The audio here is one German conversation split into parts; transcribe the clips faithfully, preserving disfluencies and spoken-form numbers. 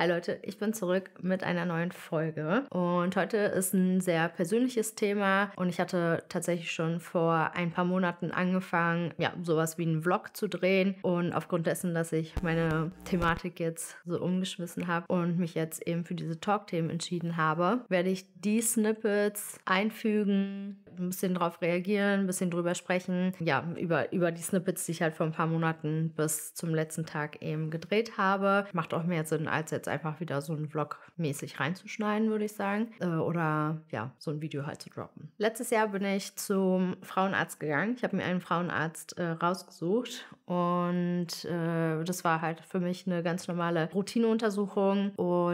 Hi Leute, ich bin zurück mit einer neuen Folge und heute ist ein sehr persönliches Thema und ich hatte tatsächlich schon vor ein paar Monaten angefangen, ja, sowas wie einen Vlog zu drehen und aufgrund dessen, dass ich meine Thematik jetzt so umgeschmissen habe und mich jetzt eben für diese Talk-Themen entschieden habe, werde ich die Snippets einfügen, ein bisschen drauf reagieren, ein bisschen drüber sprechen, ja, über, über die Snippets, die ich halt vor ein paar Monaten bis zum letzten Tag eben gedreht habe. Macht auch mehr Sinn, als jetzt einfach wieder so einen Vlog mäßig reinzuschneiden, würde ich sagen. Äh, oder ja, so ein Video halt zu droppen. Letztes Jahr bin ich zum Frauenarzt gegangen. Ich habe mir einen Frauenarzt äh, rausgesucht und äh, das war halt für mich eine ganz normale Routineuntersuchung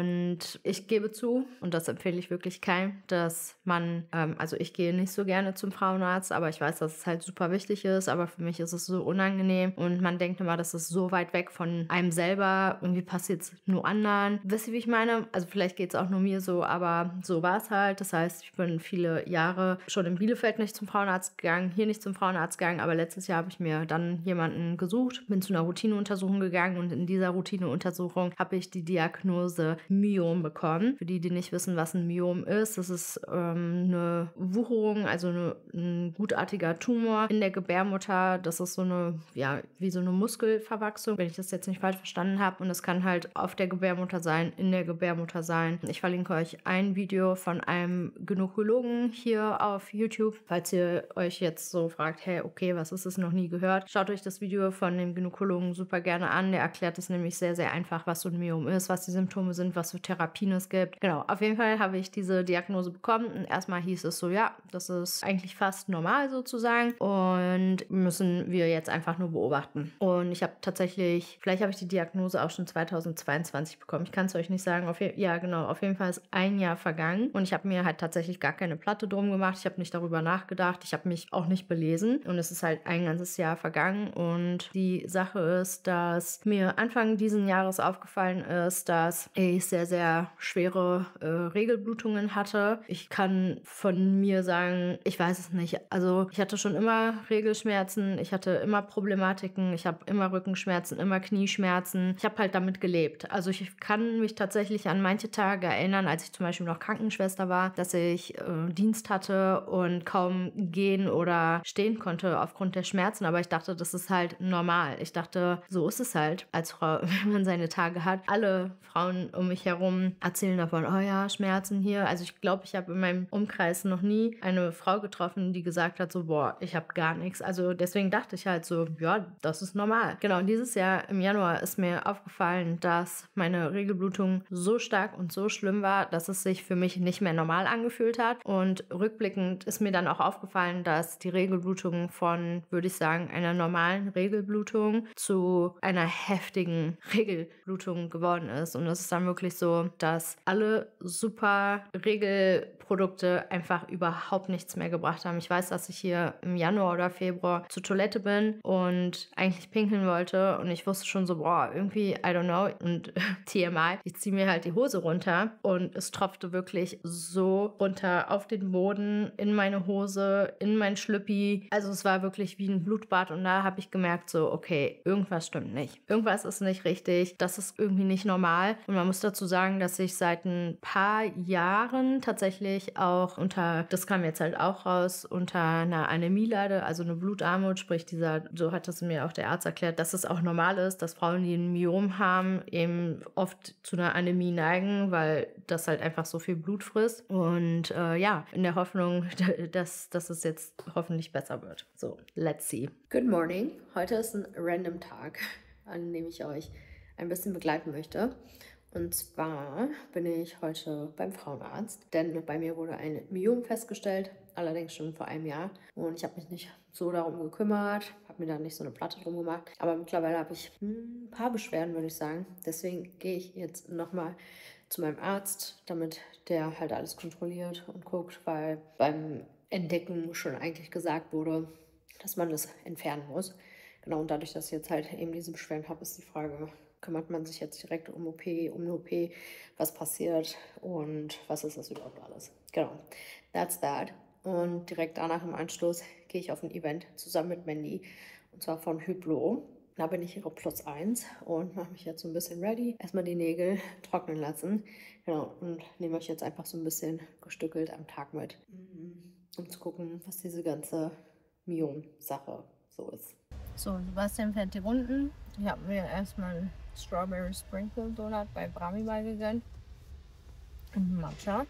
und ich gebe zu, und das empfehle ich wirklich keinem, dass man, ähm, also ich gehe nicht so gerne zum Frauenarzt, aber ich weiß, dass es halt super wichtig ist, aber für mich ist es so unangenehm und man denkt immer, das ist so weit weg von einem selber, irgendwie passiert es nur anderen. Wisst ihr, wie ich meine? Also vielleicht geht es auch nur mir so, aber so war es halt. Das heißt, ich bin viele Jahre schon in Bielefeld nicht zum Frauenarzt gegangen, hier nicht zum Frauenarzt gegangen, aber letztes Jahr habe ich mir dann jemanden gesucht, bin zu einer Routineuntersuchung gegangen und in dieser Routineuntersuchung habe ich die Diagnose Myom bekommen. Für die, die nicht wissen, was ein Myom ist, das ist ähm, eine Wucherung, also eine, ein gutartiger Tumor in der Gebärmutter. Das ist so eine, ja, wie so eine Muskelverwachsung, wenn ich das jetzt nicht falsch verstanden habe. Und das kann halt auf der Gebärmutter sein, in der Gebärmutter sein. Ich verlinke euch ein Video von einem Gynäkologen hier auf YouTube. Falls ihr euch jetzt so fragt, hey, okay, was ist es, noch nie gehört? Schaut euch das Video von dem Gynäkologen super gerne an. Der erklärt es nämlich sehr, sehr einfach, was so ein Myom ist, was die Symptome sind, was für Therapien es gibt. Genau, auf jeden Fall habe ich diese Diagnose bekommen und erstmal hieß es so, ja, das ist eigentlich fast normal sozusagen und müssen wir jetzt einfach nur beobachten. Und ich habe tatsächlich, vielleicht habe ich die Diagnose auch schon zweitausendzweiundzwanzig bekommen. Ich kann es euch nicht sagen. Auf je- ja, genau, auf jeden Fall ist ein Jahr vergangen und ich habe mir halt tatsächlich gar keine Platte drum gemacht. Ich habe nicht darüber nachgedacht. Ich habe mich auch nicht belesen und es ist halt ein ganzes Jahr vergangen und die Sache ist, dass mir Anfang diesen Jahres aufgefallen ist, dass ich sehr, sehr schwere äh, Regelblutungen hatte. Ich kann von mir sagen, ich weiß es nicht. Also ich hatte schon immer Regelschmerzen, ich hatte immer Problematiken, ich habe immer Rückenschmerzen, immer Knieschmerzen. Ich habe halt damit gelebt. Also ich kann mich tatsächlich an manche Tage erinnern, als ich zum Beispiel noch Krankenschwester war, dass ich äh, Dienst hatte und kaum gehen oder stehen konnte aufgrund der Schmerzen. Aber ich dachte, das ist halt normal. Ich dachte, so ist es halt als Frau, wenn man seine Tage hat. Alle Frauen um mich herum erzählen davon, oh ja, Schmerzen hier. Also ich glaube, ich habe in meinem Umkreis noch nie eine Frau getroffen, die gesagt hat, so, boah, ich habe gar nichts. Also deswegen dachte ich halt so, ja, das ist normal. Genau, und dieses Jahr im Januar ist mir aufgefallen, dass meine Regelblutung so stark und so schlimm war, dass es sich für mich nicht mehr normal angefühlt hat. Und rückblickend ist mir dann auch aufgefallen, dass die Regelblutung von, würde ich sagen, einer normalen Regelblutung zu einer heftigen Regelblutung geworden ist. Und es ist dann wirklich so, dass alle super Regelprodukte einfach überhaupt nichts mehr gebracht haben. Ich weiß, dass ich hier im Januar oder Februar zur Toilette bin und eigentlich pinkeln wollte und ich wusste schon so, boah, irgendwie, I don't know, und T M I, ich ziehe mir halt die Hose runter und es tropfte wirklich so runter auf den Boden, in meine Hose, in mein Schlüppi. Also es war wirklich wie ein Blutbad und da habe ich gemerkt so, okay, irgendwas stimmt nicht. Irgendwas ist nicht richtig, das ist irgendwie nicht normal und man muss dazu sagen, dass ich seit ein paar Jahren tatsächlich auch unter, das kam jetzt halt auch raus, unter einer Anämie leide, also eine Blutarmut, sprich dieser, so hat das mir auch der Arzt erklärt, dass es auch normal ist, dass Frauen, die ein Myom haben, eben oft zu einer Anämie neigen, weil das halt einfach so viel Blut frisst und äh, ja, in der Hoffnung, dass, dass es jetzt hoffentlich besser wird. So, let's see. Good morning. Heute ist ein random Tag, an dem ich euch ein bisschen begleiten möchte. Und zwar bin ich heute beim Frauenarzt, denn bei mir wurde ein Myom festgestellt, allerdings schon vor einem Jahr. Und ich habe mich nicht so darum gekümmert, habe mir da nicht so eine Platte drum gemacht. Aber mittlerweile habe ich ein paar Beschwerden, würde ich sagen. Deswegen gehe ich jetzt nochmal zu meinem Arzt, damit der halt alles kontrolliert und guckt, weil beim Entdecken schon eigentlich gesagt wurde, dass man das entfernen muss. Genau, und dadurch, dass ich jetzt halt eben diese Beschwerden habe, ist die Frage, kümmert man sich jetzt direkt um O P, um eine O P, was passiert und was ist das überhaupt alles. Genau, that's that. Und direkt danach im Anschluss gehe ich auf ein Event zusammen mit Mandy und zwar von Hublot. Da bin ich ihre Plus eins und mache mich jetzt so ein bisschen ready. Erstmal die Nägel trocknen lassen. Genau, und nehme euch jetzt einfach so ein bisschen gestückelt am Tag mit, um zu gucken, was diese ganze Miom-Sache so ist. So, Sebastian fährt die Runden. Ich habe mir erstmal einen Strawberry Sprinkle Donut bei Bramibal gegönnt. Und Matcha.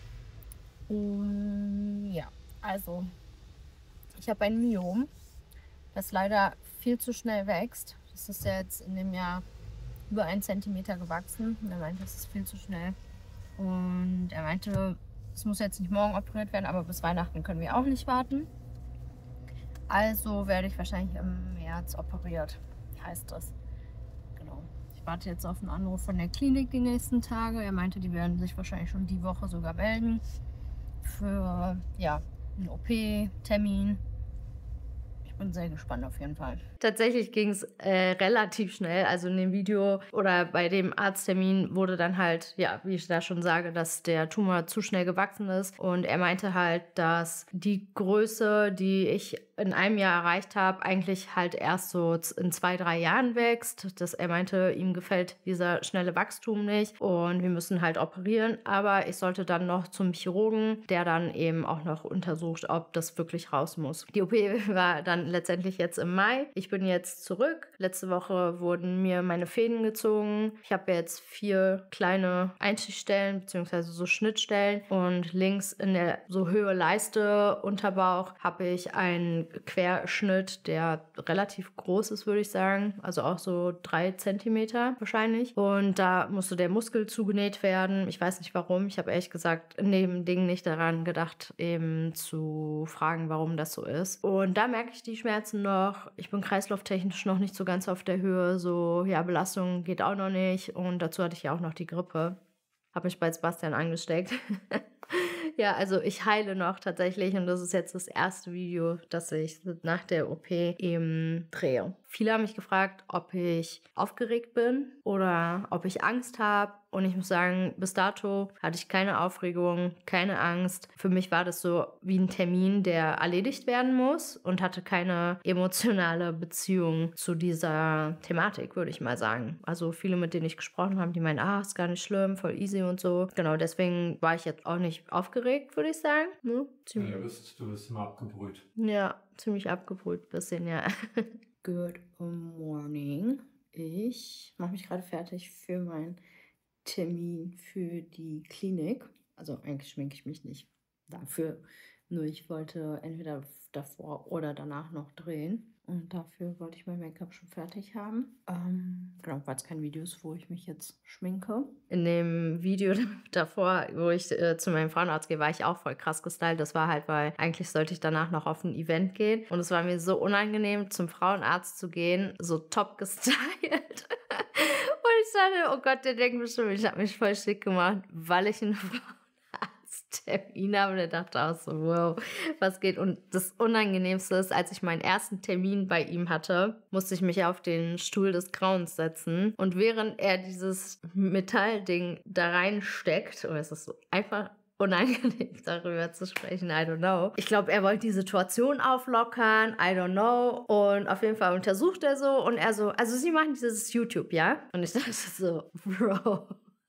Und ja, also, ich habe ein Myom, das leider viel zu schnell wächst. Das ist ja jetzt in dem Jahr über einen Zentimeter gewachsen. Und er meinte, das ist viel zu schnell. Und er meinte, es muss jetzt nicht morgen operiert werden, aber bis Weihnachten können wir auch nicht warten. Also werde ich wahrscheinlich im März operiert, heißt das. Genau. Ich warte jetzt auf einen Anruf von der Klinik die nächsten Tage. Er meinte, die werden sich wahrscheinlich schon die Woche sogar melden für ja, einen O P-Termin. Ich bin sehr gespannt auf jeden Fall. Tatsächlich ging es äh, relativ schnell. Also in dem Video oder bei dem Arzttermin wurde dann halt, ja, wie ich da schon sage, dass der Tumor zu schnell gewachsen ist. Und er meinte halt, dass die Größe, die ich in einem Jahr erreicht habe, eigentlich halt erst so in zwei, drei Jahren wächst. Dass er meinte, ihm gefällt dieser schnelle Wachstum nicht und wir müssen halt operieren. Aber ich sollte dann noch zum Chirurgen, der dann eben auch noch untersucht, ob das wirklich raus muss. Die O P war dann letztendlich jetzt im Mai. Ich bin jetzt zurück. Letzte Woche wurden mir meine Fäden gezogen. Ich habe jetzt vier kleine Einstichstellen bzw. so Schnittstellen und links in der so Höhe Leiste, Unterbauch habe ich einen Querschnitt, der relativ groß ist, würde ich sagen. Also auch so drei Zentimeter wahrscheinlich. Und da musste der Muskel zugenäht werden. Ich weiß nicht warum. Ich habe ehrlich gesagt in dem Ding nicht daran gedacht, eben zu fragen, warum das so ist. Und da merke ich die Schmerzen noch. Ich bin kreislauftechnisch noch nicht so ganz auf der Höhe. So, ja, Belastung geht auch noch nicht. Und dazu hatte ich ja auch noch die Grippe. Habe mich bei Sebastian angesteckt. Ja, also ich heile noch tatsächlich und das ist jetzt das erste Video, das ich nach der O P eben drehe. Viele haben mich gefragt, ob ich aufgeregt bin oder ob ich Angst habe. Und ich muss sagen, bis dato hatte ich keine Aufregung, keine Angst. Für mich war das so wie ein Termin, der erledigt werden muss und hatte keine emotionale Beziehung zu dieser Thematik, würde ich mal sagen. Also viele, mit denen ich gesprochen habe, die meinen, ah, ist gar nicht schlimm, voll easy und so. Genau, deswegen war ich jetzt auch nicht aufgeregt, würde ich sagen. Ne? Ja, du bist, du bist immer abgebrüht. Ja, ziemlich abgebrüht, bisschen, ja. Good morning. Ich mache mich gerade fertig für meinen Termin für die Klinik. Also eigentlich schminke ich mich nicht dafür. Nur ich wollte entweder davor oder danach noch drehen. Und dafür wollte ich mein Make-up schon fertig haben. Ähm, genau, weil es kein Video ist, wo ich mich jetzt schminke. In dem Video davor, wo ich äh, zu meinem Frauenarzt gehe, war ich auch voll krass gestylt. Das war halt, weil eigentlich sollte ich danach noch auf ein Event gehen. Und es war mir so unangenehm, zum Frauenarzt zu gehen, so top gestylt. Und ich dachte, oh Gott, der denkt bestimmt, ich habe mich voll schick gemacht, weil ich einen Frauenarzttermin habe. Und er dachte auch so, wow, was geht? Und das Unangenehmste ist, als ich meinen ersten Termin bei ihm hatte, musste ich mich auf den Stuhl des Grauens setzen. Und während er dieses Metallding da reinsteckt, und es ist so einfach unangenehm, darüber zu sprechen, I don't know. Ich glaube, er wollte die Situation auflockern, I don't know. Und auf jeden Fall untersucht er so und er so, also sie machen dieses YouTube, ja? Und ich dachte so, Bro.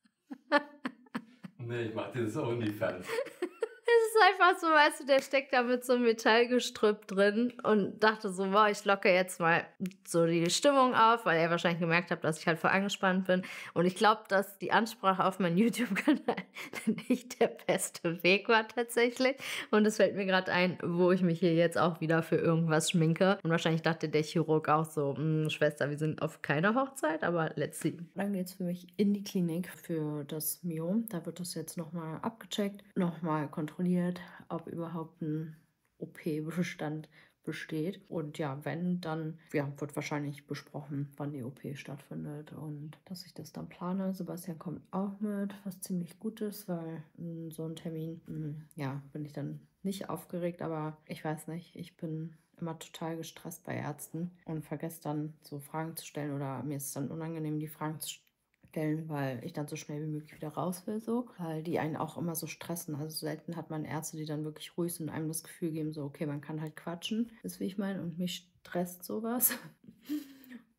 Nee, ich mach dieses OnlyFans. Es ist einfach so, weißt du, der steckt da mit so einem Metallgestrüpp drin und dachte so, wow, ich locke jetzt mal so die Stimmung auf, weil er wahrscheinlich gemerkt hat, dass ich halt voll angespannt bin. Und ich glaube, dass die Ansprache auf meinem YouTube-Kanal nicht der beste Weg war tatsächlich. Und es fällt mir gerade ein, wo ich mich hier jetzt auch wieder für irgendwas schminke. Und wahrscheinlich dachte der Chirurg auch so, Schwester, wir sind auf keiner Hochzeit, aber let's see. Dann geht es für mich in die Klinik für das Myom. Da wird das jetzt nochmal abgecheckt, nochmal kontrolliert, ob überhaupt ein O P-Bestand besteht. Und ja, wenn, dann ja, wird wahrscheinlich besprochen, wann die O P stattfindet und dass ich das dann plane. Sebastian kommt auch mit, was ziemlich gut ist, weil mh, so ein Termin, mh, ja, bin ich dann nicht aufgeregt, aber ich weiß nicht, ich bin immer total gestresst bei Ärzten und vergesse dann so Fragen zu stellen oder mir ist es dann unangenehm, die Fragen zu stellen, weil ich dann so schnell wie möglich wieder raus will, so, weil die einen auch immer so stressen. Also selten hat man Ärzte, die dann wirklich ruhig sind und einem das Gefühl geben, so, okay, man kann halt quatschen, ist wie ich meine, und mich stresst sowas.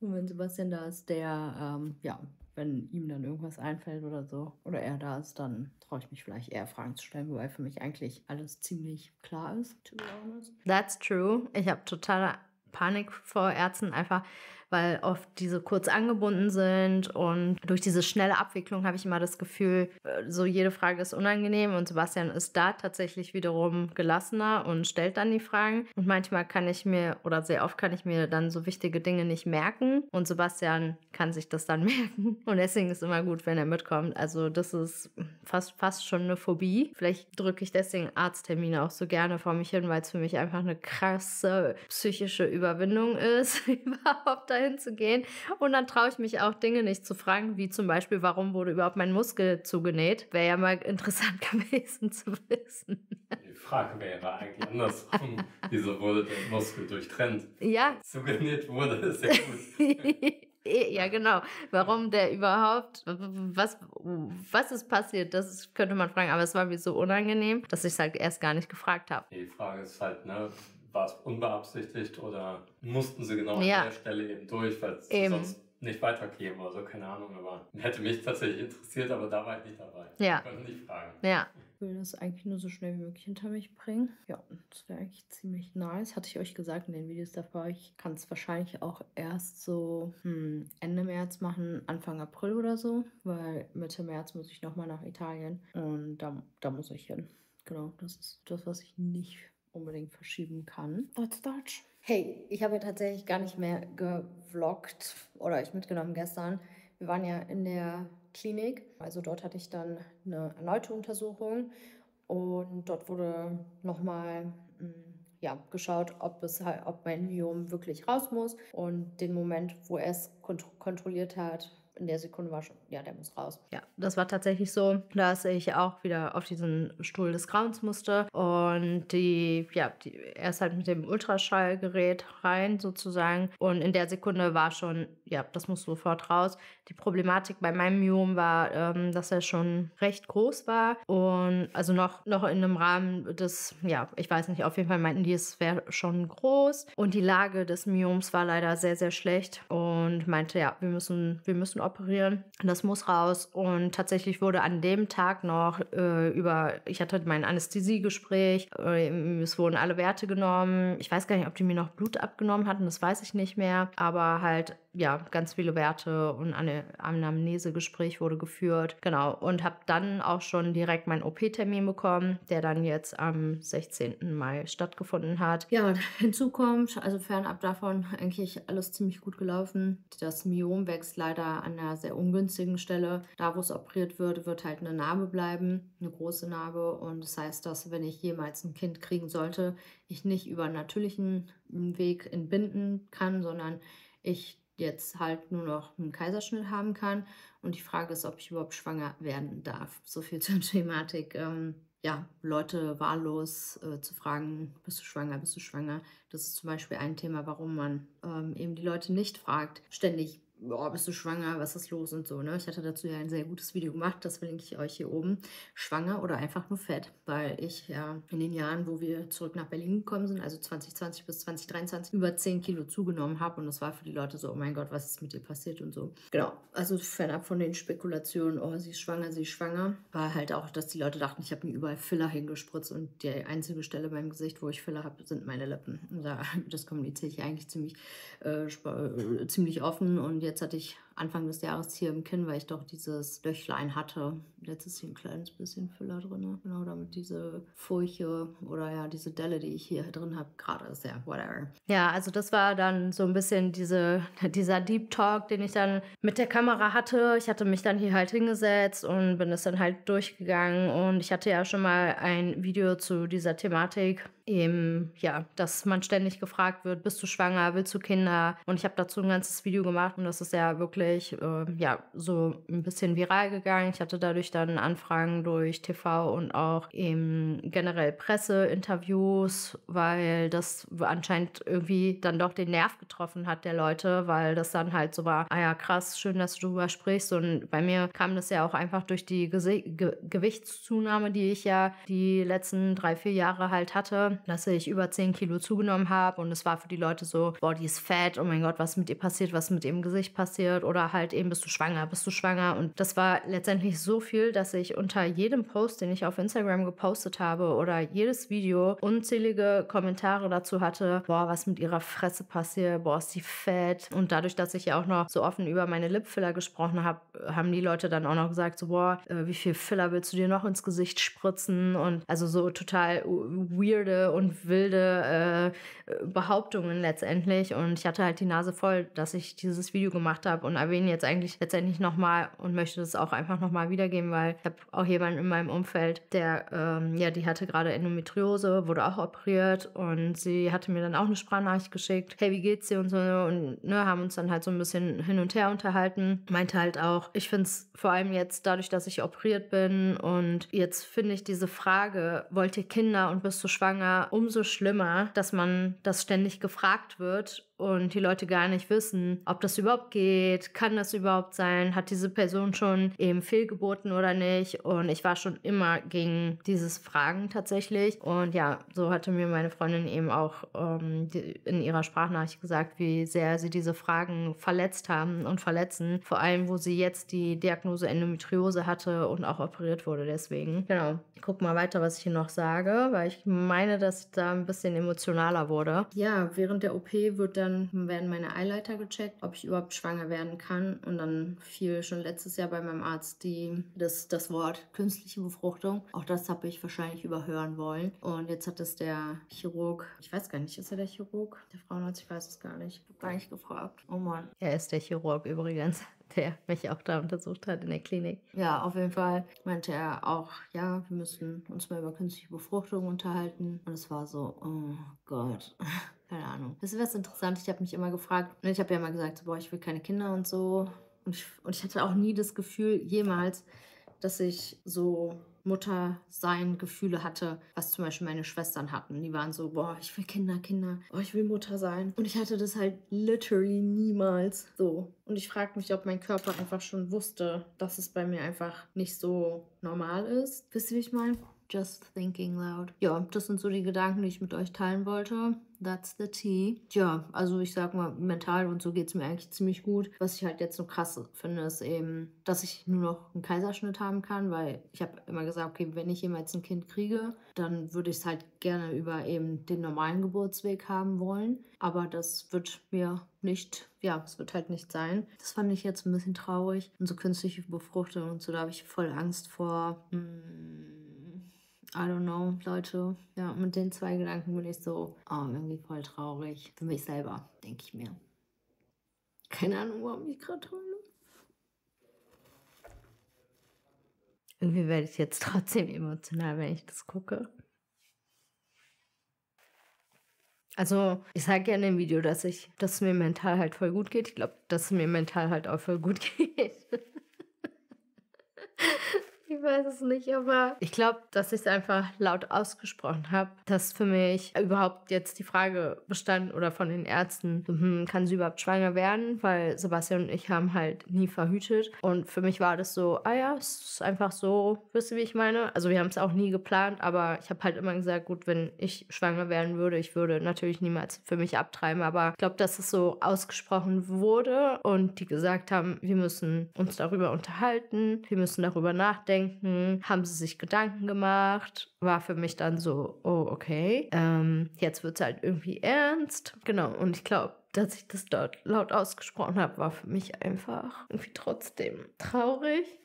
Und wenn Sebastian da ist, der, ähm, ja, wenn ihm dann irgendwas einfällt oder so, oder er da ist, dann traue ich mich vielleicht eher Fragen zu stellen, wobei für mich eigentlich alles ziemlich klar ist, to be honest. That's true. Ich habe totale Panik vor Ärzten, einfach weil oft diese kurz angebunden sind und durch diese schnelle Abwicklung habe ich immer das Gefühl, so jede Frage ist unangenehm und Sebastian ist da tatsächlich wiederum gelassener und stellt dann die Fragen und manchmal kann ich mir oder sehr oft kann ich mir dann so wichtige Dinge nicht merken und Sebastian kann sich das dann merken und deswegen ist es immer gut, wenn er mitkommt. Also das ist fast, fast schon eine Phobie. Vielleicht drücke ich deswegen Arzttermine auch so gerne vor mich hin, weil es für mich einfach eine krasse psychische Überwindung ist, überhaupt dahin zu gehen. Und dann traue ich mich auch, Dinge nicht zu fragen, wie zum Beispiel, warum wurde überhaupt mein Muskel zugenäht? Wäre ja mal interessant gewesen zu wissen. Die Frage wäre eigentlich andersrum. Wieso wurde der Muskel durchtrennt? Ja. Zugenäht wurde, ist ja gut. Ja, genau. Warum der überhaupt, was, was ist passiert, das könnte man fragen. Aber es war mir so unangenehm, dass ich es halt erst gar nicht gefragt habe. Die Frage ist halt, ne, war es unbeabsichtigt oder mussten sie genau Ja. an der Stelle eben durch, weil es Eben. sonst nicht weiterkäme oder so, keine Ahnung. Aber hätte mich tatsächlich interessiert, aber da war ich nicht dabei. Ja. Ich konnte nicht fragen. Ja. Ich will das eigentlich nur so schnell wie möglich hinter mich bringen. Ja, das wäre eigentlich ziemlich nice. Hatte ich euch gesagt in den Videos davor. Ich kann es wahrscheinlich auch erst so hm, Ende März machen, Anfang April oder so. Weil Mitte März muss ich nochmal nach Italien. Und da, da muss ich hin. Genau, das ist das, was ich nicht unbedingt verschieben kann. That's Dutch. Hey, ich habe ja tatsächlich gar nicht mehr gevloggt oder euch mitgenommen gestern. Wir waren ja in der Klinik, also dort hatte ich dann eine erneute Untersuchung und dort wurde nochmal ja, geschaut, ob, es halt, ob mein Myom wirklich raus muss und den Moment, wo er es kont- kontrolliert hat, in der Sekunde war schon, ja, der muss raus. Ja, das war tatsächlich so, dass ich auch wieder auf diesen Stuhl des Grauens musste und die, ja, die, er ist halt mit dem Ultraschallgerät rein sozusagen und in der Sekunde war schon, ja, das muss sofort raus. Die Problematik bei meinem Myom war, ähm, dass er schon recht groß war und also noch, noch in einem Rahmen des, ja, ich weiß nicht, auf jeden Fall meinten die, es wäre schon groß und die Lage des Myoms war leider sehr, sehr schlecht und meinte, ja, wir müssen, wir müssen operieren. Das muss raus. Und tatsächlich wurde an dem Tag noch äh, über, ich hatte mein Anästhesiegespräch, äh, es wurden alle Werte genommen. Ich weiß gar nicht, ob die mir noch Blut abgenommen hatten, das weiß ich nicht mehr. Aber halt, ja, ganz viele Werte und eine Anamnesegespräch wurde geführt. Genau. Und habe dann auch schon direkt meinen O P-Termin bekommen, der dann jetzt am sechzehnten Mai stattgefunden hat. Ja, hinzu kommt, also fernab davon eigentlich alles ziemlich gut gelaufen. Das Myom wächst leider an einer sehr ungünstigen Stelle. Da, wo es operiert wird, wird halt eine Narbe bleiben, eine große Narbe. Und das heißt, dass wenn ich jemals ein Kind kriegen sollte, ich nicht über einen natürlichen Weg entbinden kann, sondern ich jetzt halt nur noch einen Kaiserschnitt haben kann. Und die Frage ist, ob ich überhaupt schwanger werden darf. So viel zur Thematik. Ähm, ja, Leute wahllos äh, zu fragen, bist du schwanger, bist du schwanger? Das ist zum Beispiel ein Thema, warum man ähm, eben die Leute nicht fragt, ständig, boah, bist du schwanger, was ist los und so, ne? Ich hatte dazu ja ein sehr gutes Video gemacht, das verlinke ich euch hier oben. Schwanger oder einfach nur fett, weil ich ja in den Jahren, wo wir zurück nach Berlin gekommen sind, also zwanzig zwanzig bis zwanzig dreiundzwanzig, über zehn Kilo zugenommen habe und das war für die Leute so, oh mein Gott, was ist mit dir passiert und so. Genau, also fernab von den Spekulationen, oh, sie ist schwanger, sie ist schwanger, war halt auch, dass die Leute dachten, ich habe mir überall Filler hingespritzt und die einzige Stelle beim Gesicht, wo ich Filler habe, sind meine Lippen. Und da, das kommuniziere ich eigentlich ziemlich, äh, äh, ziemlich offen und jetzt hatte ich Anfang des Jahres hier im Kinn, weil ich doch dieses Löchlein hatte. Jetzt ist hier ein kleines bisschen Füller drin. Genau, damit diese Furche oder ja, diese Delle, die ich hier drin habe, gerade ist, ja, whatever. Ja, also das war dann so ein bisschen diese, dieser Deep Talk, den ich dann mit der Kamera hatte. Ich hatte mich dann hier halt hingesetzt und bin es dann halt durchgegangen. Und ich hatte ja schon mal ein Video zu dieser Thematik, eben, ja, dass man ständig gefragt wird, bist du schwanger, willst du Kinder? Und ich habe dazu ein ganzes Video gemacht und das ist ja wirklich wirklich äh, ja so ein bisschen viral gegangen. Ich hatte dadurch dann Anfragen durch T V und auch eben generell Presseinterviews, weil das anscheinend irgendwie dann doch den Nerv getroffen hat der Leute, weil das dann halt so war, ah ja krass, schön, dass du darüber sprichst. Und bei mir kam das ja auch einfach durch die Gese Ge Gewichtszunahme, die ich ja die letzten drei, vier Jahre halt hatte, dass ich über zehn Kilo zugenommen habe und es war für die Leute so, boah, die ist fett, oh mein Gott, was mit ihr passiert, was mit ihrem Gesicht passiert oder halt eben, bist du schwanger, bist du schwanger und das war letztendlich so viel, dass ich unter jedem Post, den ich auf Instagram gepostet habe oder jedes Video unzählige Kommentare dazu hatte, boah, was mit ihrer Fresse passiert, boah, ist die fett und dadurch, dass ich ja auch noch so offen über meine Lipfiller gesprochen habe, haben die Leute dann auch noch gesagt, so, boah, äh, wie viel Filler willst du dir noch ins Gesicht spritzen und also so total weirde und wilde äh, Behauptungen letztendlich und ich hatte halt die Nase voll, dass ich dieses Video gemacht habe und erwähne jetzt eigentlich letztendlich nochmal und möchte das auch einfach nochmal wiedergeben, weil ich habe auch jemanden in meinem Umfeld, der, ähm, ja, die hatte gerade Endometriose, wurde auch operiert und sie hatte mir dann auch eine Sprachnachricht geschickt, hey, wie geht's dir und so und ne, haben uns dann halt so ein bisschen hin und her unterhalten, meinte halt auch, ich finde es vor allem jetzt dadurch, dass ich operiert bin und jetzt finde ich diese Frage, wollt ihr Kinder und bist du schwanger, umso schlimmer, dass man das ständig gefragt wird und die Leute gar nicht wissen, ob das überhaupt geht, kann das überhaupt sein, hat diese Person schon eben fehlgeboten oder nicht und ich war schon immer gegen dieses Fragen tatsächlich und ja, so hatte mir meine Freundin eben auch ähm, die, in ihrer Sprachnachricht gesagt, wie sehr sie diese Fragen verletzt haben und verletzen, vor allem, wo sie jetzt die Diagnose Endometriose hatte und auch operiert wurde deswegen. Genau, ich guck mal weiter, was ich hier noch sage, weil ich meine, dass ich da ein bisschen emotionaler wurde. Ja, während der O P wird dann werden meine Eileiter gecheckt, ob ich überhaupt schwanger werden kann. Und dann fiel schon letztes Jahr bei meinem Arzt die, das, das Wort künstliche Befruchtung. Auch das habe ich wahrscheinlich überhören wollen. Und jetzt hat es der Chirurg, ich weiß gar nicht, ist er der Chirurg? Der Frauenarzt, ich weiß es gar nicht. Ich habe gar nicht gefragt. Oh Mann. Er ist der Chirurg übrigens, der mich auch da untersucht hat in der Klinik. Ja, auf jeden Fall meinte er auch, ja, wir müssen uns mal über künstliche Befruchtung unterhalten. Und es war so, oh Gott. Keine Ahnung. Das ist was interessant. Ich habe mich immer gefragt, ich habe ja immer gesagt, so, boah, ich will keine Kinder und so. Und ich, und ich hatte auch nie das Gefühl, jemals, dass ich so Mutter-sein-Gefühle hatte, was zum Beispiel meine Schwestern hatten. Die waren so, boah, ich will Kinder, Kinder, oh, ich will Mutter sein. Und ich hatte das halt literally niemals so. Und ich frage mich, ob mein Körper einfach schon wusste, dass es bei mir einfach nicht so normal ist. Wisst ihr, wie ich meine? Just thinking loud. Ja, das sind so die Gedanken, die ich mit euch teilen wollte. That's the tea. Ja, also ich sag mal, mental und so geht es mir eigentlich ziemlich gut. Was ich halt jetzt so krass finde, ist eben, dass ich nur noch einen Kaiserschnitt haben kann, weil ich habe immer gesagt, okay, wenn ich jemals ein Kind kriege, dann würde ich es halt gerne über eben den normalen Geburtsweg haben wollen. Aber das wird mir nicht, ja, es wird halt nicht sein. Das fand ich jetzt ein bisschen traurig. Und so künstliche Befruchtung und so, da habe ich voll Angst vor. Hm, I don't know, Leute. Ja, mit den zwei Gedanken bin ich so, oh, irgendwie voll traurig. Für mich selber, denke ich mir. Keine Ahnung, warum ich gerade heule. Irgendwie werde ich jetzt trotzdem emotional, wenn ich das gucke. Also, ich sage ja in dem Video, dass ich, dass es mir mental halt voll gut geht. Ich glaube, dass es mir mental halt auch voll gut geht. Ich weiß es nicht, aber ich glaube, dass ich es einfach laut ausgesprochen habe, dass für mich überhaupt jetzt die Frage bestand oder von den Ärzten, hm, kann sie überhaupt schwanger werden? Weil Sebastian und ich haben halt nie verhütet und für mich war das so, ah ja, es ist einfach so, wisst ihr, wie ich meine? Also wir haben es auch nie geplant, aber ich habe halt immer gesagt, gut, wenn ich schwanger werden würde, ich würde natürlich niemals für mich abtreiben, aber ich glaube, dass es so ausgesprochen wurde und die gesagt haben, wir müssen uns darüber unterhalten, wir müssen darüber nachdenken, haben sie sich Gedanken gemacht, war für mich dann so, oh, okay, ähm, jetzt wird es halt irgendwie ernst. Genau, und ich glaube, dass ich das dort laut ausgesprochen habe, war für mich einfach irgendwie trotzdem traurig.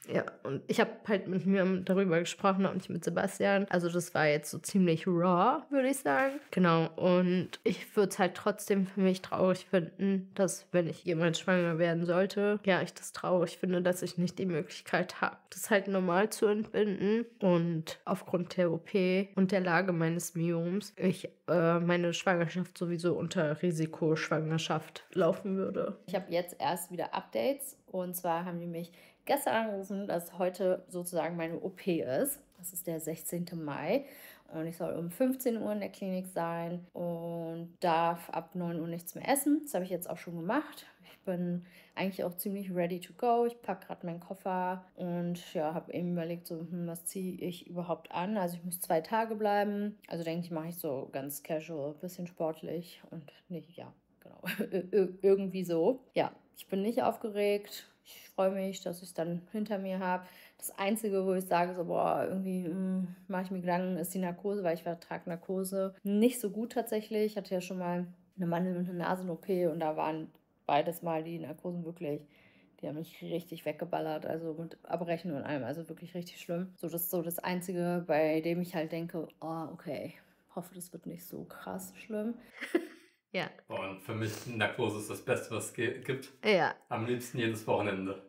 Ja, und ich habe halt mit mir darüber gesprochen, auch nicht mit Sebastian. Also das war jetzt so ziemlich raw, würde ich sagen. Genau, und ich würde es halt trotzdem für mich traurig finden, dass, wenn ich jemals schwanger werden sollte, ja, ich das traurig finde, dass ich nicht die Möglichkeit habe, das halt normal zu entbinden. Und aufgrund der O P und der Lage meines Myoms, ich äh, meine Schwangerschaft sowieso unter Risikoschwangerschaft laufen würde. Ich habe jetzt erst wieder Updates, und zwar haben die mich gestern angerufen, dass heute sozusagen meine O P ist. Das ist der sechzehnten Mai. Und ich soll um fünfzehn Uhr in der Klinik sein und darf ab neun Uhr nichts mehr essen. Das habe ich jetzt auch schon gemacht. Ich bin eigentlich auch ziemlich ready to go. Ich packe gerade meinen Koffer und ja, habe eben überlegt, so, hm, was ziehe ich überhaupt an? Also ich muss zwei Tage bleiben. Also denke ich, mache ich so ganz casual, bisschen sportlich und nicht, ja, genau, irgendwie so. Ja, ich bin nicht aufgeregt. Ich freue mich, dass ich es dann hinter mir habe. Das Einzige, wo ich sage, so, boah, irgendwie mache ich mir Gedanken, ist die Narkose, weil ich vertrage Narkose nicht so gut tatsächlich. Ich hatte ja schon mal eine Mandel- und eine Nasen-O P und da waren beides Mal die Narkosen wirklich, die haben mich richtig weggeballert, also mit Abbrechen und allem, also wirklich richtig schlimm. So, das ist so das Einzige, bei dem ich halt denke, oh, okay, hoffe, das wird nicht so krass schlimm. Ja. Und für mich Narkose ist das Beste, was es gibt. Ja. Am liebsten jedes Wochenende.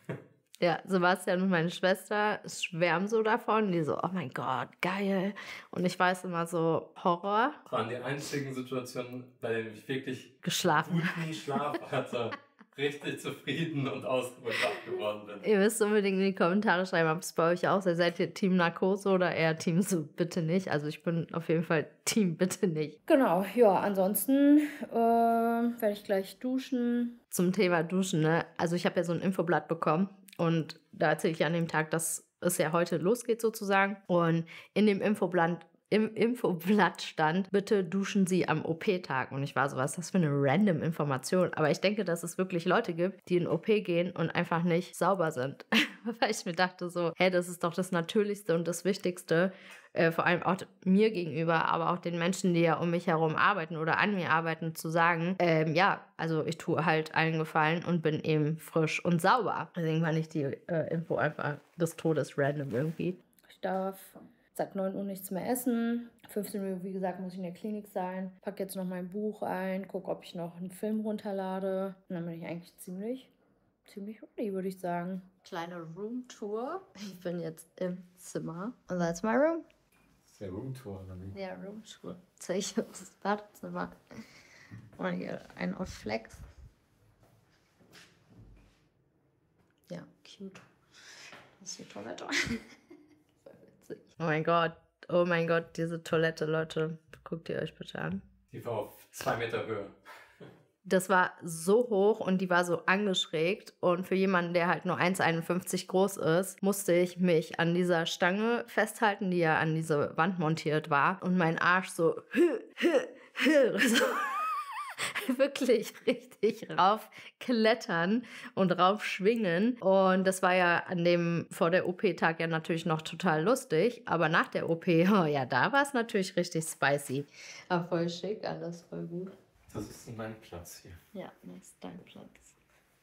Ja, Sebastian und meine Schwester schwärmen so davon. Die so, oh mein Gott, geil. Und ich weiß immer so, Horror. Das waren die einzigen Situationen, bei denen ich wirklich geschlafen guten Schlaf hatte. Richtig zufrieden und ausgeruht wach geworden bin. Ihr müsst unbedingt in die Kommentare schreiben, ob es bei euch auch sei. Seid ihr Team Narkose oder eher Team so bitte nicht? Also ich bin auf jeden Fall Team bitte nicht. Genau, ja, ansonsten äh, werde ich gleich duschen. Zum Thema Duschen, ne? Also ich habe ja so ein Infoblatt bekommen und da erzähle ich an dem Tag, dass es ja heute losgeht sozusagen. Und in dem Infoblatt Im Infoblatt stand, bitte duschen Sie am O P-Tag. Und ich war so, was ist das für eine random Information? Aber ich denke, dass es wirklich Leute gibt, die in O P gehen und einfach nicht sauber sind. Weil ich mir dachte so, hey, das ist doch das Natürlichste und das Wichtigste, äh, vor allem auch mir gegenüber, aber auch den Menschen, die ja um mich herum arbeiten oder an mir arbeiten, zu sagen, ähm, ja, also ich tue halt allen Gefallen und bin eben frisch und sauber. Deswegen fand ich die äh, Info einfach des Todes random irgendwie. Ich darf seit neun Uhr nichts mehr essen. fünfzehn Uhr, wie gesagt, muss ich in der Klinik sein. Pack jetzt noch mein Buch ein, gucke, ob ich noch einen Film runterlade. Und dann bin ich eigentlich ziemlich, ziemlich ready, würde ich sagen. Kleine Roomtour. Ich bin jetzt im Zimmer. Und that's my room. Das ist ja Roomtour, oder wie? Ja, Roomtour. Jetzt zeige ich das Badezimmer. Und hier ein auf Flex. Ja, cute. Das ist die Toilette. Oh mein Gott, oh mein Gott, diese Toilette, Leute, guckt ihr euch bitte an. Die war auf zwei Meter Höhe. Das war so hoch und die war so angeschrägt. Und für jemanden, der halt nur eins Komma einundfünfzig groß ist, musste ich mich an dieser Stange festhalten, die ja an diese Wand montiert war. Und mein Arsch so, so wirklich richtig raufklettern und raufschwingen. Und das war ja an dem vor der O P-Tag ja natürlich noch total lustig. Aber nach der O P, oh ja, da war es natürlich richtig spicy. Aber voll schick, alles voll gut. Das ist mein Platz hier. Ja, das ist dein Platz.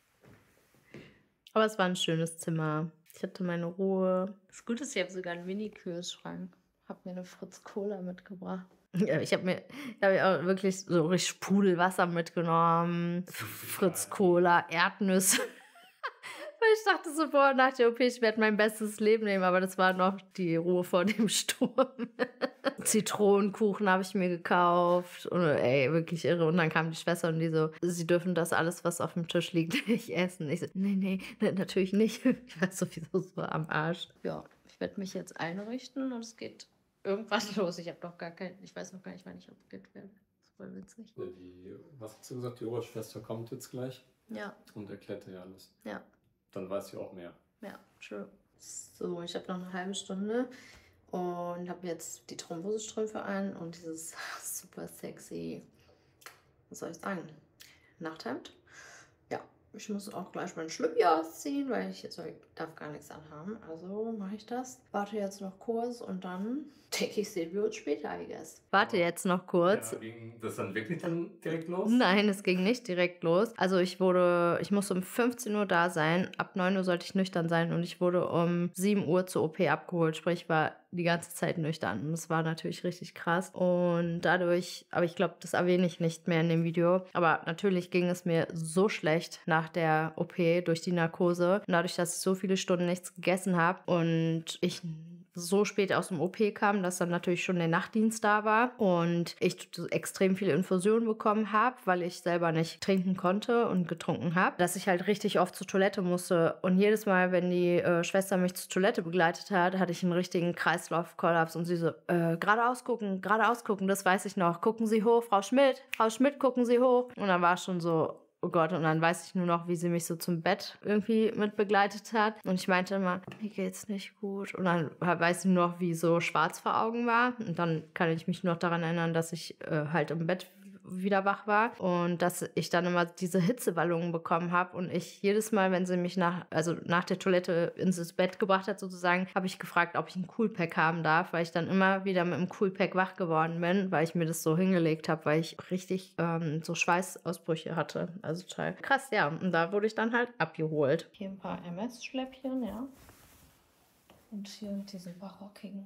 Aber es war ein schönes Zimmer. Ich hatte meine Ruhe. Das Gute ist, ich habe sogar einen Mini-Kühlschrank. Habe mir eine Fritz Cola mitgebracht. Ja, ich habe mir ich hab mir auch wirklich so richtig Sprudelwasser mitgenommen. Fritz Cola, Erdnüsse. Weil ich dachte so, boah, nach der O P, ich werde mein bestes Leben nehmen. Aber das war noch die Ruhe vor dem Sturm. Zitronenkuchen habe ich mir gekauft. Und ey, wirklich irre. Und dann kam die Schwester und die so, sie dürfen das alles, was auf dem Tisch liegt, nicht essen. Ich so, nee, nee, nee, natürlich nicht. Ich war sowieso so am Arsch. Ja, ich werde mich jetzt einrichten und es geht irgendwas los. Ich habe noch gar kein, ich weiß noch gar nicht, wann ich operiert werde. Das ist voll witzig. Ja, die, was hast du gesagt? Die Oberschwester kommt jetzt gleich. Ja. Und erklärt dir alles. Ja. Dann weißt du auch mehr. Ja, true. So, ich habe noch eine halbe Stunde und habe jetzt die Thrombosestrümpfe an und dieses super sexy, was soll ich sagen, Nachthemd. Ja, ich muss auch gleich mein Schlüppi ausziehen, weil ich jetzt darf gar nichts anhaben. Also mache ich das. Warte jetzt noch kurz und dann denke ich, sehen wir uns später, I guess. Warte jetzt noch kurz. Ja, ging das dann wirklich dann direkt los? Nein, es ging nicht direkt los. Also ich wurde, ich musste um fünfzehn Uhr da sein. Ab neun Uhr sollte ich nüchtern sein und ich wurde um sieben Uhr zur O P abgeholt. Sprich, ich war die ganze Zeit nüchtern. Und das war natürlich richtig krass. Und dadurch, aber ich glaube, das erwähne ich nicht mehr in dem Video. Aber natürlich ging es mir so schlecht nach der O P durch die Narkose. Und dadurch, dass ich so viele Stunden nichts gegessen habe und ich so spät aus dem O P kam, dass dann natürlich schon der Nachtdienst da war und ich extrem viele Infusionen bekommen habe, weil ich selber nicht trinken konnte und getrunken habe, dass ich halt richtig oft zur Toilette musste. Und jedes Mal, wenn die äh, Schwester mich zur Toilette begleitet hat, hatte ich einen richtigen Kreislaufkollaps und sie so, äh, geradeaus gucken, geradeaus gucken, das weiß ich noch. Gucken Sie hoch, Frau Schmidt, Frau Schmidt, gucken Sie hoch. Und dann war es schon so, oh Gott, und dann weiß ich nur noch, wie sie mich so zum Bett irgendwie mit begleitet hat. Und ich meinte immer, mir geht's nicht gut. Und dann weiß ich nur noch, wie so schwarz vor Augen war. Und dann kann ich mich nur noch daran erinnern, dass ich äh, halt im Bett wieder wach war und dass ich dann immer diese Hitzewallungen bekommen habe und ich jedes Mal, wenn sie mich nach, also nach der Toilette ins Bett gebracht hat sozusagen, habe ich gefragt, ob ich ein Coolpack haben darf, weil ich dann immer wieder mit einem Coolpack wach geworden bin, weil ich mir das so hingelegt habe, weil ich richtig ähm, so Schweißausbrüche hatte. Also total krass, ja. Und da wurde ich dann halt abgeholt. Hier ein paar M S-Schläppchen, ja. Und hier diese barockigen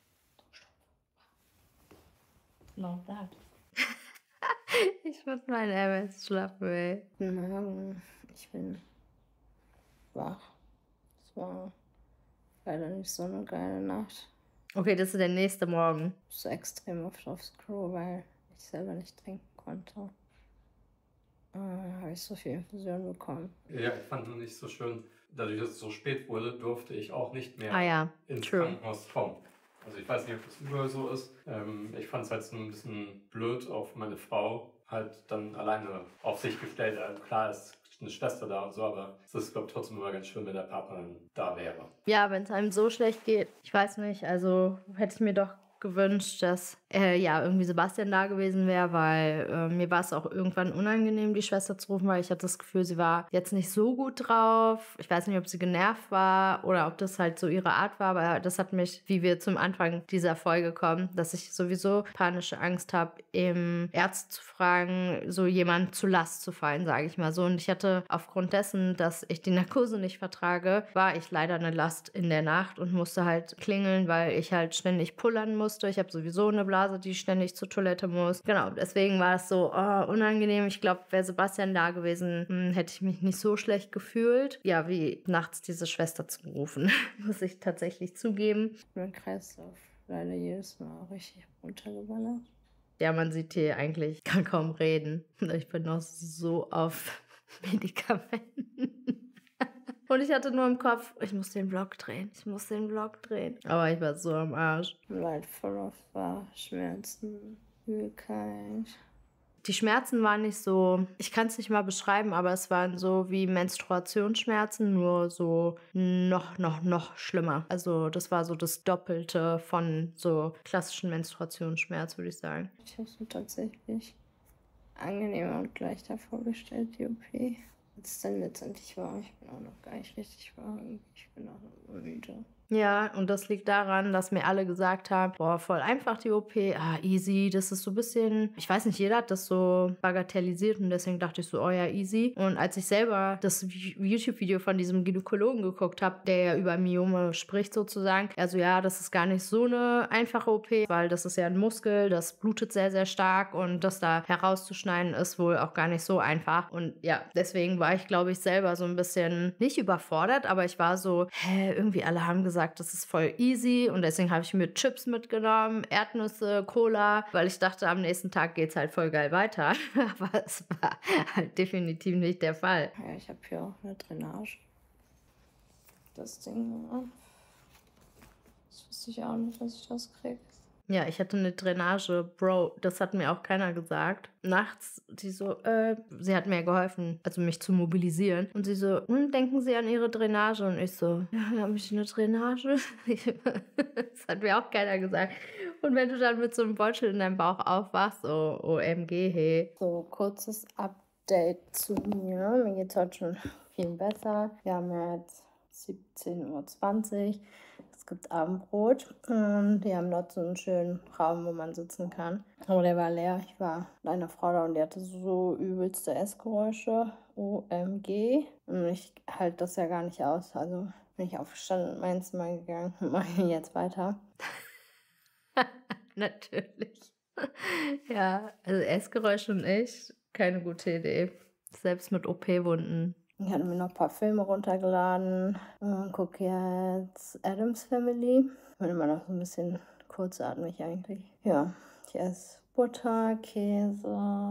Love that. Ich muss mein M S schlafen, ey. Morgen, ich bin wach. Es war leider nicht so eine geile Nacht. Okay, das ist der nächste Morgen. So extrem oft aufs Klo, weil ich selber nicht trinken konnte. Äh, habe ich so viel Infusion bekommen. Ja, ich fand nur nicht so schön, dadurch, dass es so spät wurde, durfte ich auch nicht mehr ah, ja. ins True. Krankenhaus kommen. Also ich weiß nicht, ob das überall so ist. Ähm, ich fand es halt so ein bisschen blöd auf meine Frau, halt dann alleine auf sich gestellt. Also klar ist eine Schwester da und so, aber es ist, glaube ich, trotzdem immer ganz schön, wenn der Partner dann da wäre. Ja, wenn es einem so schlecht geht, ich weiß nicht, also hätte ich mir doch gewünscht, dass äh, ja irgendwie Sebastian da gewesen wäre, weil äh, mir war es auch irgendwann unangenehm, die Schwester zu rufen, weil ich hatte das Gefühl, sie war jetzt nicht so gut drauf. Ich weiß nicht, ob sie genervt war oder ob das halt so ihre Art war, aber das hat mich, wie wir zum Anfang dieser Folge kommen, dass ich sowieso panische Angst habe, eben Ärzte zu fragen, so jemand zu Last zu fallen, sage ich mal so. Und ich hatte aufgrund dessen, dass ich die Narkose nicht vertrage, war ich leider eine Last in der Nacht und musste halt klingeln, weil ich halt ständig pullern musste. Ich habe sowieso eine Blase, die ständig zur Toilette muss. Genau, deswegen war es so oh, unangenehm. Ich glaube, wäre Sebastian da gewesen, hm, hätte ich mich nicht so schlecht gefühlt. Ja, wie nachts diese Schwester zu rufen, muss ich tatsächlich zugeben. Mein Kreislauf leider jedes Mal richtig runtergeballert. Ja, man sieht hier eigentlich, ich kann kaum reden. Ich bin noch so auf Medikamenten. Und ich hatte nur im Kopf, ich muss den Vlog drehen, ich muss den Vlog drehen. Aber ich war so am Arsch. Leid voll auf Schmerzen, Übelkeit. Die Schmerzen waren nicht so, ich kann es nicht mal beschreiben, aber es waren so wie Menstruationsschmerzen, nur so noch, noch, noch schlimmer. Also das war so das Doppelte von so klassischen Menstruationsschmerz, würde ich sagen. Ich habe es mir tatsächlich angenehmer und leichter vorgestellt, die O P. Als es dann letztendlich war, ich bin auch noch gar nicht richtig warm. Ich bin auch noch müde. Ja, und das liegt daran, dass mir alle gesagt haben, boah, voll einfach die O P, ah, easy, das ist so ein bisschen, ich weiß nicht, jeder hat das so bagatellisiert und deswegen dachte ich so, oh ja, easy. Und als ich selber das YouTube-Video von diesem Gynäkologen geguckt habe, der ja über Myome spricht sozusagen, also ja, das ist gar nicht so eine einfache O P, weil das ist ja ein Muskel, das blutet sehr, sehr stark und das da herauszuschneiden ist wohl auch gar nicht so einfach. Und ja, deswegen war ich, glaube ich, selber so ein bisschen nicht überfordert, aber ich war so, hä, irgendwie alle haben gesagt, das ist voll easy und deswegen habe ich mir Chips mitgenommen, Erdnüsse, Cola, weil ich dachte, am nächsten Tag geht es halt voll geil weiter. Aber es war halt definitiv nicht der Fall. Ja, ich habe hier auch eine Drainage. Das Ding, ja. Das wusste ich auch nicht, dass ich das kriege. Ja, ich hatte eine Drainage, Bro, das hat mir auch keiner gesagt. Nachts, sie so, äh, sie hat mir geholfen, also mich zu mobilisieren. Und sie so, hm, denken Sie an Ihre Drainage? Und ich so, ja, habe ich eine Drainage? Das hat mir auch keiner gesagt. Und wenn du dann mit so einem Beutel in deinem Bauch aufwachst, so, O M G, hey. So, kurzes Update. Update zu mir. Mir geht es heute schon viel besser. Wir haben ja jetzt siebzehn Uhr zwanzig. Es gibt Abendbrot und die haben dort so einen schönen Raum, wo man sitzen kann. Aber der war leer. Ich war mit einer Frau da und die hatte so übelste Essgeräusche. O M G. Und ich halte das ja gar nicht aus. Also bin ich aufgestanden und in mein Zimmer gegangen und mache jetzt weiter. Natürlich. Ja, also Essgeräusche und ich, keine gute Idee. Selbst mit O P-Wunden. Ich hatte mir noch ein paar Filme runtergeladen und gucke jetzt Addams Family. Ich bin immer noch so ein bisschen kurzatmig eigentlich. Ja, ich esse Butter, Käse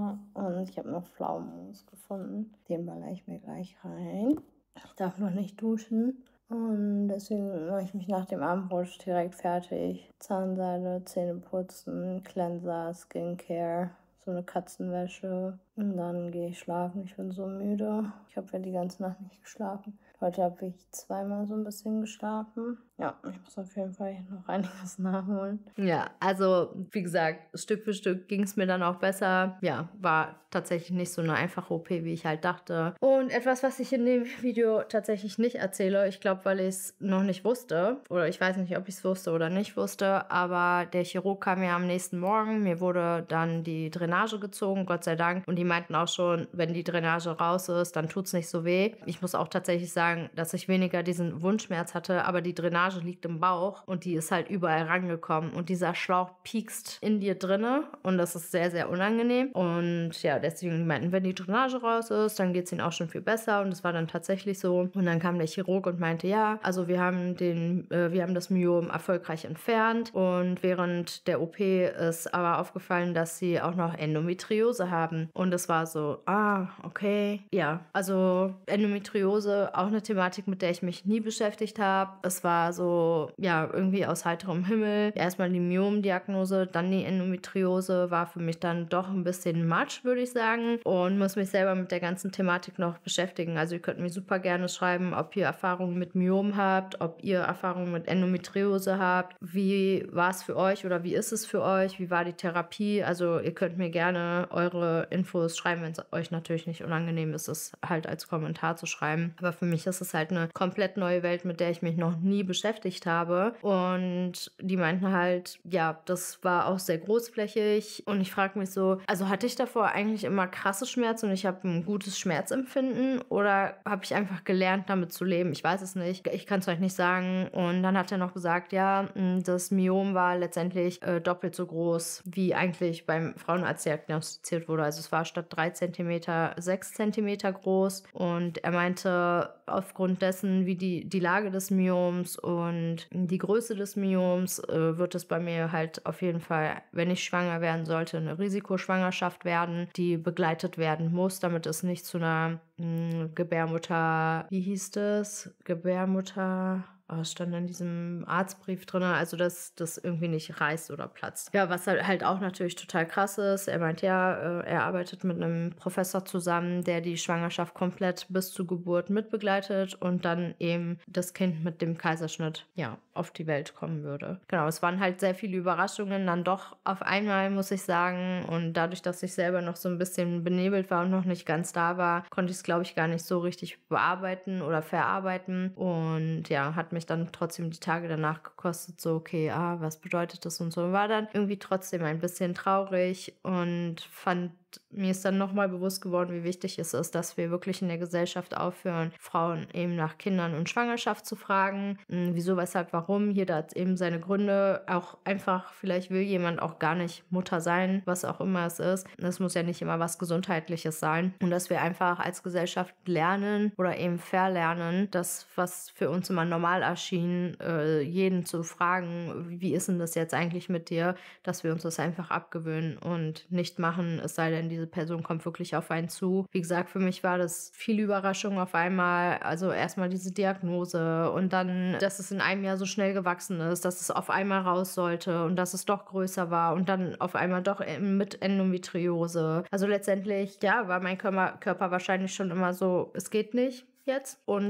und ich habe noch Pflaumenmus gefunden. Den baller ich mir gleich rein. Ich darf noch nicht duschen. Und deswegen mache ich mich nach dem Abendbrot direkt fertig. Zahnseide, Zähne putzen, Cleanser, Skincare, so eine Katzenwäsche. Und dann gehe ich schlafen. Ich bin so müde. Ich habe ja die ganze Nacht nicht geschlafen. Heute habe ich zweimal so ein bisschen geschlafen. Ja, ich muss auf jeden Fall noch einiges nachholen. Ja, also wie gesagt, Stück für Stück ging es mir dann auch besser. Ja, war tatsächlich nicht so eine einfache O P, wie ich halt dachte. Und etwas, was ich in dem Video tatsächlich nicht erzähle, ich glaube, weil ich es noch nicht wusste, oder ich weiß nicht, ob ich es wusste oder nicht wusste, aber der Chirurg kam ja am nächsten Morgen. Mir wurde dann die Drainage gezogen, Gott sei Dank. Und die meinten auch schon, wenn die Drainage raus ist, dann tut es nicht so weh. Ich muss auch tatsächlich sagen, dass ich weniger diesen Wundschmerz hatte, aber die Drainage liegt im Bauch und die ist halt überall rangekommen und dieser Schlauch piekst in dir drinne und das ist sehr, sehr unangenehm und ja, deswegen meinten, wenn die Drainage raus ist, dann geht es ihnen auch schon viel besser und es war dann tatsächlich so und dann kam der Chirurg und meinte, ja, also wir haben den, äh, wir haben das Myom erfolgreich entfernt und während der O P ist aber aufgefallen, dass sie auch noch Endometriose haben und es war so, ah, okay, ja, also Endometriose, auch eine Thematik, mit der ich mich nie beschäftigt habe. Es war so, ja, irgendwie aus heiterem Himmel. Erstmal die Myom-Diagnose, dann die Endometriose, war für mich dann doch ein bisschen much, würde ich sagen. Und muss mich selber mit der ganzen Thematik noch beschäftigen. Also ihr könnt mir super gerne schreiben, ob ihr Erfahrungen mit Myom habt, ob ihr Erfahrungen mit Endometriose habt. Wie war es für euch oder wie ist es für euch? Wie war die Therapie? Also ihr könnt mir gerne eure Infos schreiben, wenn es euch natürlich nicht unangenehm ist, es halt als Kommentar zu schreiben. Aber für mich ist es halt eine komplett neue Welt, mit der ich mich noch nie beschäftigt habe. Und die meinten halt, ja, das war auch sehr großflächig. Und ich frage mich so, also hatte ich davor eigentlich immer krasse Schmerzen und ich habe ein gutes Schmerzempfinden oder habe ich einfach gelernt, damit zu leben? Ich weiß es nicht. Ich kann es euch nicht sagen. Und dann hat er noch gesagt, ja, das Myom war letztendlich äh, doppelt so groß, wie eigentlich beim Frauenarzt diagnostiziert wurde. Also es war statt drei Zentimeter sechs Zentimeter groß. Und er meinte, aufgrund dessen, wie die, die Lage des Myoms und die Größe des Myoms, äh, wird es bei mir halt auf jeden Fall, wenn ich schwanger werden sollte, eine Risikoschwangerschaft werden, die begleitet werden muss, damit es nicht zu einer mh, Gebärmutter, wie hieß das? Gebärmutter... Oh, es stand in diesem Arztbrief drin, also dass das irgendwie nicht reißt oder platzt. Ja, was halt auch natürlich total krass ist. Er meint ja, er arbeitet mit einem Professor zusammen, der die Schwangerschaft komplett bis zur Geburt mitbegleitet und dann eben das Kind mit dem Kaiserschnitt ja auf die Welt kommen würde. Genau, es waren halt sehr viele Überraschungen dann doch auf einmal, muss ich sagen. Und dadurch, dass ich selber noch so ein bisschen benebelt war und noch nicht ganz da war, konnte ich es, glaube ich, gar nicht so richtig bearbeiten oder verarbeiten. Und ja, hat mich dann trotzdem die Tage danach gekostet, so okay, ah, was bedeutet das und so. War dann irgendwie trotzdem ein bisschen traurig und fand, mir ist dann nochmal bewusst geworden, wie wichtig es ist, dass wir wirklich in der Gesellschaft aufhören, Frauen eben nach Kindern und Schwangerschaft zu fragen. Wieso, weshalb, warum? Jeder hat eben seine Gründe. Auch einfach, vielleicht will jemand auch gar nicht Mutter sein, was auch immer es ist. Das muss ja nicht immer was Gesundheitliches sein. Und dass wir einfach als Gesellschaft lernen oder eben verlernen, das, was für uns immer normal erschien, äh, jeden zu fragen, wie ist denn das jetzt eigentlich mit dir, dass wir uns das einfach abgewöhnen und nicht machen, es sei denn, diese Person kommt wirklich auf einen zu. Wie gesagt, für mich war das viel Überraschung auf einmal. Also erstmal diese Diagnose und dann, dass es in einem Jahr so schnell gewachsen ist, dass es auf einmal raus sollte und dass es doch größer war und dann auf einmal doch mit Endometriose. Also letztendlich, ja, war mein Körper, Körper wahrscheinlich schon immer so, es geht nicht jetzt und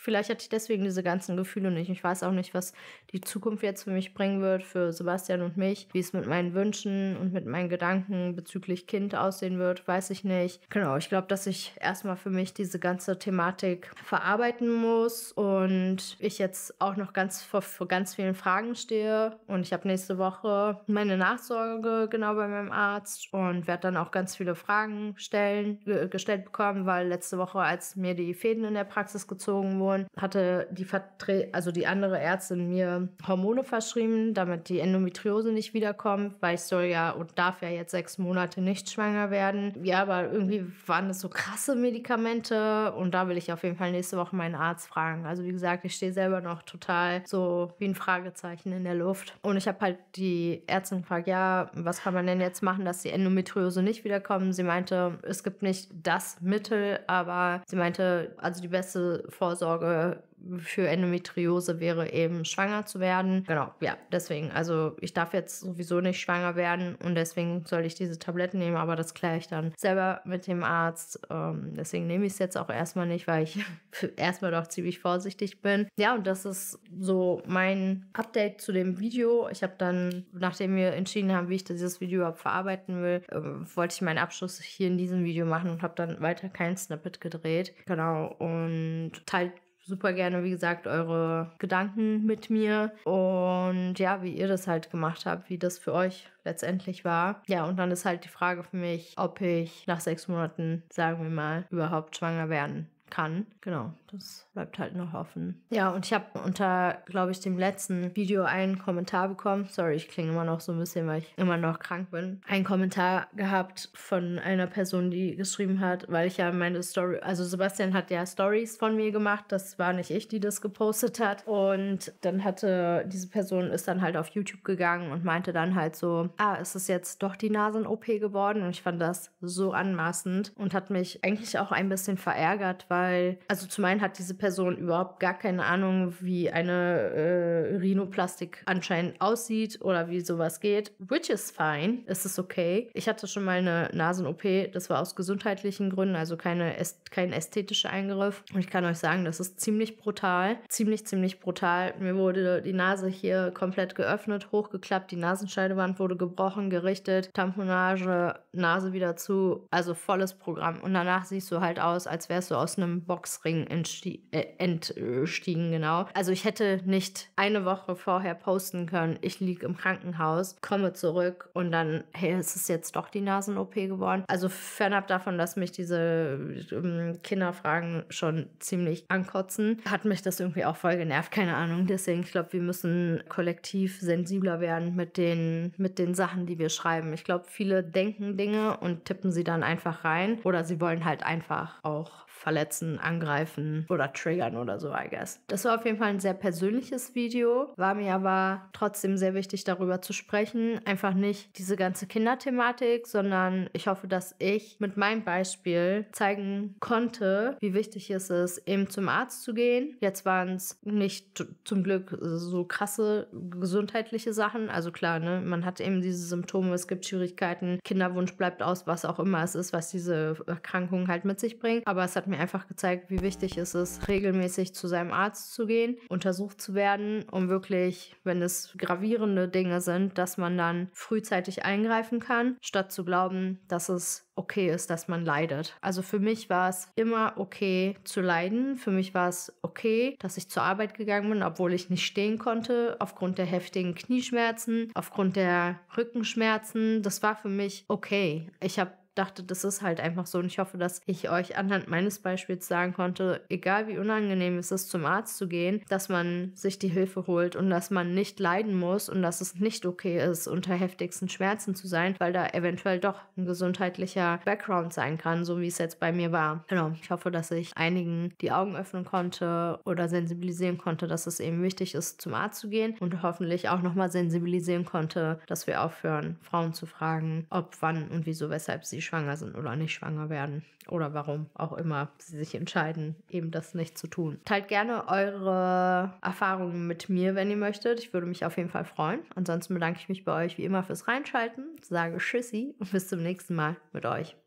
vielleicht hatte ich deswegen diese ganzen Gefühle nicht. Ich weiß auch nicht, was die Zukunft jetzt für mich bringen wird, für Sebastian und mich. Wie es mit meinen Wünschen und mit meinen Gedanken bezüglich Kind aussehen wird, weiß ich nicht. Genau, ich glaube, dass ich erstmal für mich diese ganze Thematik verarbeiten muss und ich jetzt auch noch ganz vor, vor ganz vielen Fragen stehe. Und ich habe nächste Woche meine Nachsorge genau bei meinem Arzt und werde dann auch ganz viele Fragen stellen, ge gestellt bekommen, weil letzte Woche, als mir die Fäden in der Praxis gezogen wurden, hatte die Vertre also die andere Ärztin mir Hormone verschrieben, damit die Endometriose nicht wiederkommt, weil ich soll ja und darf ja jetzt sechs Monate nicht schwanger werden. Ja, aber irgendwie waren das so krasse Medikamente und da will ich auf jeden Fall nächste Woche meinen Arzt fragen. Also wie gesagt, ich stehe selber noch total so wie ein Fragezeichen in der Luft. Und ich habe halt die Ärztin gefragt, ja, was kann man denn jetzt machen, dass die Endometriose nicht wiederkommt? Sie meinte, es gibt nicht das Mittel, aber sie meinte, also die beste Vorsorge für Endometriose wäre eben schwanger zu werden. Genau, ja, deswegen. Also ich darf jetzt sowieso nicht schwanger werden und deswegen soll ich diese Tabletten nehmen, aber das kläre ich dann selber mit dem Arzt. Ähm, deswegen nehme ich es jetzt auch erstmal nicht, weil ich erstmal doch ziemlich vorsichtig bin. Ja, und das ist so mein Update zu dem Video. Ich habe dann, nachdem wir entschieden haben, wie ich dieses Video überhaupt verarbeiten will, äh, wollte ich meinen Abschluss hier in diesem Video machen und habe dann weiter kein Snippet gedreht. Genau, und teilt super gerne, wie gesagt, eure Gedanken mit mir und ja, wie ihr das halt gemacht habt, wie das für euch letztendlich war. Ja, und dann ist halt die Frage für mich, ob ich nach sechs Monaten, sagen wir mal, überhaupt schwanger werden kann. Genau, das bleibt halt noch offen. Ja, und ich habe unter, glaube ich, dem letzten Video einen Kommentar bekommen. Sorry, ich klinge immer noch so ein bisschen, weil ich immer noch krank bin. Einen Kommentar gehabt von einer Person, die geschrieben hat, weil ich ja meine Story, also Sebastian hat ja Stories von mir gemacht. Das war nicht ich, die das gepostet hat. Und dann hatte diese Person ist dann halt auf YouTube gegangen und meinte dann halt so, ah, ist es jetzt doch die Nasen-O P geworden? Und ich fand das so anmaßend und hat mich eigentlich auch ein bisschen verärgert, weil, also zum einen hat diese Person überhaupt gar keine Ahnung, wie eine äh, Rhinoplastik anscheinend aussieht oder wie sowas geht, which is fine, es ist okay. Ich hatte schon mal eine Nasen-O P, das war aus gesundheitlichen Gründen, also keine, kein ästhetischer Eingriff. Und ich kann euch sagen, das ist ziemlich brutal, ziemlich, ziemlich brutal. Mir wurde die Nase hier komplett geöffnet, hochgeklappt, die Nasenscheidewand wurde gebrochen, gerichtet, Tamponage, Nase wieder zu, also volles Programm. Und danach siehst du halt aus, als wärst du aus einem Boxring entstiegen, äh, entstiegen, genau. Also ich hätte nicht eine Woche vorher posten können, ich liege im Krankenhaus, komme zurück und dann, hey, es ist jetzt doch die Nasen-O P geworden. Also fernab davon, dass mich diese ähm, Kinderfragen schon ziemlich ankotzen, hat mich das irgendwie auch voll genervt, keine Ahnung. Deswegen, ich glaube, wir müssen kollektiv sensibler werden mit den, mit den Sachen, die wir schreiben. Ich glaube, viele denken Dinge und tippen sie dann einfach rein oder sie wollen halt einfach auch verletzen, angreifen oder triggern oder so, I guess. Das war auf jeden Fall ein sehr persönliches Video, war mir aber trotzdem sehr wichtig, darüber zu sprechen. Einfach nicht diese ganze Kinderthematik, sondern ich hoffe, dass ich mit meinem Beispiel zeigen konnte, wie wichtig es ist, eben zum Arzt zu gehen. Jetzt waren es nicht zum Glück so krasse gesundheitliche Sachen. Also klar, ne, man hat eben diese Symptome, es gibt Schwierigkeiten, Kinderwunsch bleibt aus, was auch immer es ist, was diese Erkrankung halt mit sich bringt. Aber es hat mir einfach gezeigt, wie wichtig es ist, regelmäßig zu seinem Arzt zu gehen, untersucht zu werden, um wirklich, wenn es gravierende Dinge sind, dass man dann frühzeitig eingreifen kann, statt zu glauben, dass es okay ist, dass man leidet. Also für mich war es immer okay zu leiden. Für mich war es okay, dass ich zur Arbeit gegangen bin, obwohl ich nicht stehen konnte, aufgrund der heftigen Knieschmerzen, aufgrund der Rückenschmerzen. Das war für mich okay. Ich habe dachte, das ist halt einfach so und ich hoffe, dass ich euch anhand meines Beispiels sagen konnte, egal wie unangenehm es ist, zum Arzt zu gehen, dass man sich die Hilfe holt und dass man nicht leiden muss und dass es nicht okay ist, unter heftigsten Schmerzen zu sein, weil da eventuell doch ein gesundheitlicher Background sein kann, so wie es jetzt bei mir war. Genau, ich hoffe, dass ich einigen die Augen öffnen konnte oder sensibilisieren konnte, dass es eben wichtig ist, zum Arzt zu gehen und hoffentlich auch nochmal sensibilisieren konnte, dass wir aufhören, Frauen zu fragen, ob, wann und wieso, weshalb sie schwanger sind oder nicht schwanger werden oder warum auch immer sie sich entscheiden, eben das nicht zu tun. Teilt gerne eure Erfahrungen mit mir, wenn ihr möchtet. Ich würde mich auf jeden Fall freuen. Ansonsten bedanke ich mich bei euch wie immer fürs Reinschalten, sage Tschüssi und bis zum nächsten Mal mit euch.